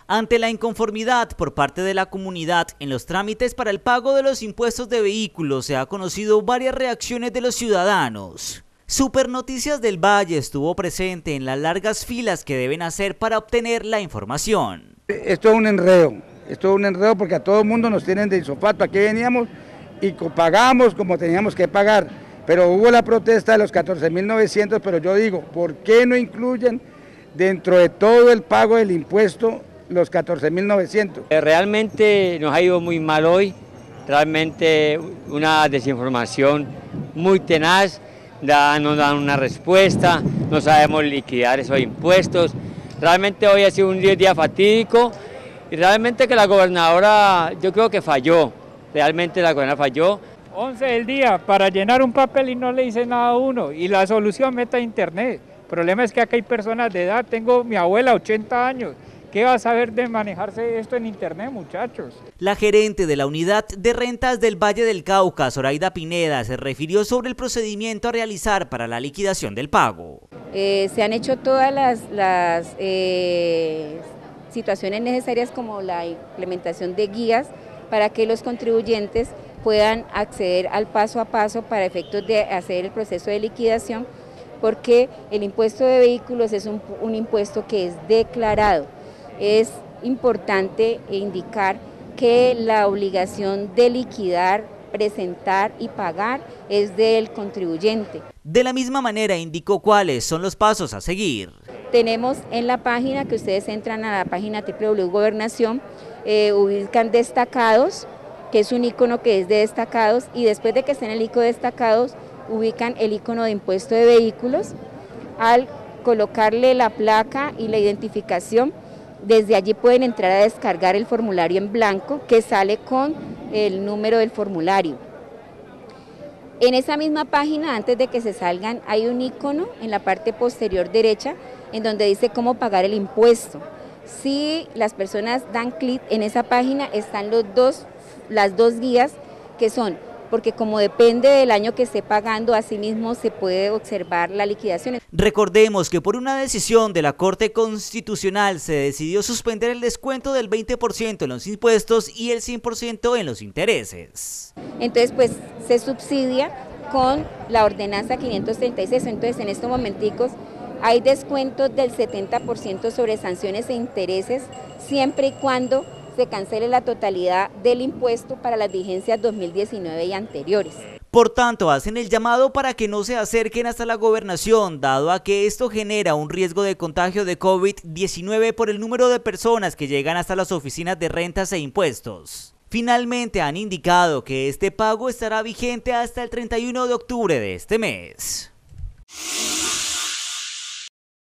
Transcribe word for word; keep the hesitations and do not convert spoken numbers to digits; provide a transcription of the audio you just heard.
Ante la inconformidad por parte de la comunidad en los trámites para el pago de los impuestos de vehículos, se ha conocido varias reacciones de los ciudadanos. Super Noticias del Valle estuvo presente en las largas filas que deben hacer para obtener la información. Esto es un enredo, esto es un enredo porque a todo el mundo nos tienen de insofato. Aquí veníamos y pagamos como teníamos que pagar, pero hubo la protesta de los catorce mil novecientos, pero yo digo, ¿por qué no incluyen dentro de todo el pago del impuesto los catorce mil novecientos? Realmente nos ha ido muy mal hoy, realmente una desinformación muy tenaz, da, no dan una respuesta, no sabemos liquidar esos impuestos. Realmente hoy ha sido un día, día fatídico y realmente que la gobernadora, yo creo que falló, realmente la gobernadora falló. once del día para llenar un papel y no le dice nada a uno, y la solución meta internet. El problema es que acá hay personas de edad, tengo mi abuela, ochenta años, ¿qué va a saber de manejarse esto en internet, muchachos? La gerente de la Unidad de Rentas del Valle del Cauca, Zoraida Pineda, se refirió sobre el procedimiento a realizar para la liquidación del pago. Eh, se han hecho todas las, las eh, situaciones necesarias, como la implementación de guías para que los contribuyentes puedan acceder al paso a paso para efectos de hacer el proceso de liquidación, porque el impuesto de vehículos es un, un impuesto que es declarado. Es importante indicar que la obligación de liquidar, presentar y pagar es del contribuyente. De la misma manera indicó cuáles son los pasos a seguir. Tenemos en la página, que ustedes entran a la página doble u doble u doble u punto gobernación, eh, ubican destacados, que es un icono que es de destacados, y después de que estén el icono de destacados, ubican el icono de impuesto de vehículos. Al colocarle la placa y la identificación, desde allí pueden entrar a descargar el formulario en blanco que sale con el número del formulario. En esa misma página, antes de que se salgan, hay un icono en la parte posterior derecha en donde dice cómo pagar el impuesto. Si las personas dan clic en esa página, están los dos, las dos guías que son, porque como depende del año que esté pagando, asimismo se puede observar la liquidación. Recordemos que por una decisión de la Corte Constitucional se decidió suspender el descuento del veinte por ciento en los impuestos y el cien por ciento en los intereses. Entonces, pues se subsidia con la ordenanza quinientos treinta y seis, entonces en estos momenticos hay descuentos del setenta por ciento sobre sanciones e intereses, siempre y cuando se cancele la totalidad del impuesto para las vigencias dos mil diecinueve y anteriores. Por tanto, hacen el llamado para que no se acerquen hasta la gobernación, dado a que esto genera un riesgo de contagio de COVID diecinueve por el número de personas que llegan hasta las oficinas de rentas e impuestos. Finalmente han indicado que este pago estará vigente hasta el treinta y uno de octubre de este mes.